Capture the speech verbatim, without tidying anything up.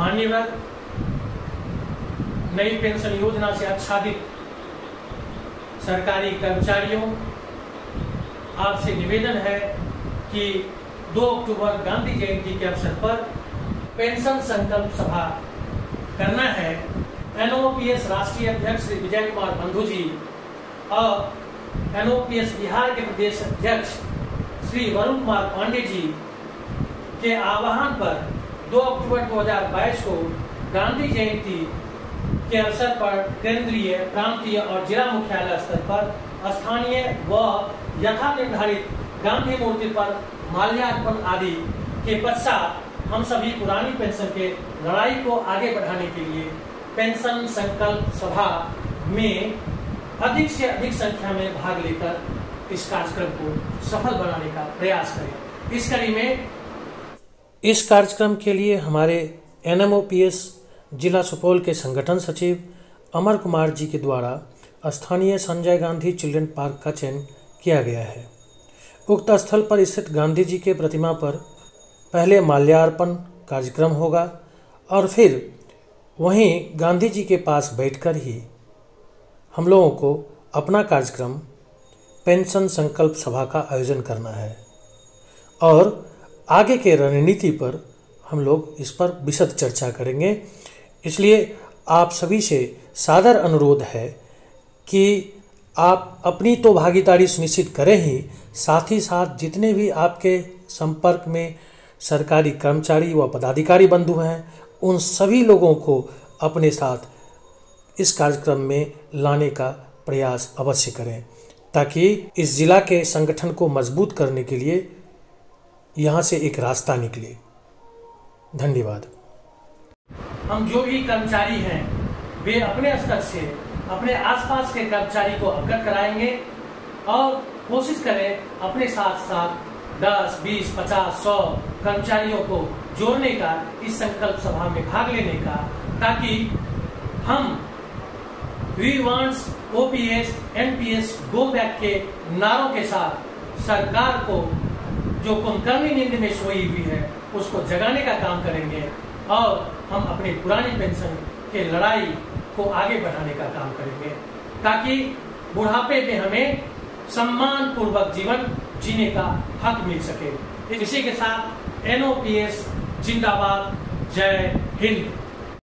मान्यवर नई पेंशन योजना से आच्छादित सरकारी कर्मचारियों, आपसे निवेदन है कि दो अक्टूबर गांधी जयंती के अवसर पर पेंशन संकल्प सभा करना है। एनओपीएस राष्ट्रीय अध्यक्ष श्री विजय कुमार बंधु जी और एनओपीएस बिहार के प्रदेश अध्यक्ष श्री वरुण कुमार पांडे जी के आह्वान पर दो अक्टूबर दो हज़ार बाईस को गांधी जयंती के अवसर पर केंद्रीय, प्रांतीय और जिला मुख्यालय स्तर पर स्थानीय व यथा निर्धारित गांधी मूर्ति पर माल्यार्पण आदि के पश्चात हम सभी पुरानी पेंशन के लड़ाई को आगे बढ़ाने के लिए पेंशन संकल्प सभा में अधिक से अधिक संख्या में भाग लेकर इस कार्यक्रम को सफल बनाने का प्रयास करें। इस कड़ी में इस कार्यक्रम के लिए हमारे एनएमओपीएस जिला सुपौल के संगठन सचिव अमर कुमार जी के द्वारा स्थानीय संजय गांधी चिल्ड्रन पार्क का चयन किया गया है। उक्त स्थल पर स्थित गांधी जी के प्रतिमा पर पहले माल्यार्पण कार्यक्रम होगा और फिर वहीं गांधी जी के पास बैठकर ही हम लोगों को अपना कार्यक्रम पेंशन संकल्प सभा का आयोजन करना है और आगे के रणनीति पर हम लोग इस पर विशद चर्चा करेंगे। इसलिए आप सभी से सादर अनुरोध है कि आप अपनी तो भागीदारी सुनिश्चित करें ही, साथ ही साथ जितने भी आपके संपर्क में सरकारी कर्मचारी व पदाधिकारी बंधु हैं उन सभी लोगों को अपने साथ इस कार्यक्रम में लाने का प्रयास अवश्य करें, ताकि इस जिला के संगठन को मजबूत करने के लिए यहाँ से एक रास्ता निकले। धन्यवाद। हम जो भी कर्मचारी हैं वे अपने स्तर से अपने आसपास के कर्मचारी को अवगत कराएंगे और कोशिश करें अपने साथ साथ दस, बीस, पचास, सौ कर्मचारियों को जोड़ने का, इस संकल्प सभा में भाग लेने का, ताकि हम we wants OPS NPS go back के नारों के साथ सरकार को जो कुंभकर्णी नींद में सोई हुई है उसको जगाने का काम करेंगे और हम अपनी पुरानी पेंशन के लड़ाई को आगे बढ़ाने का काम करेंगे, ताकि बुढ़ापे में हमें सम्मान पूर्वक जीवन जीने का हक मिल सके। इसी के साथ एनओपीएस जिंदाबाद, जय हिंद।